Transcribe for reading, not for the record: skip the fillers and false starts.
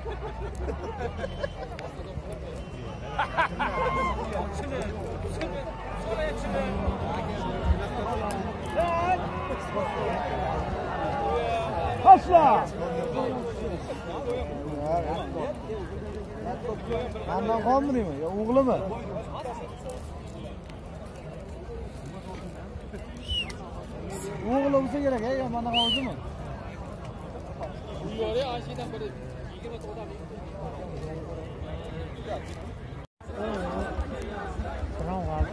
Başla. Benden kalmıyor mu? Ya oğlu mu? Oğlu olsa gerek ya, benden kaldı mı? Tamam abi.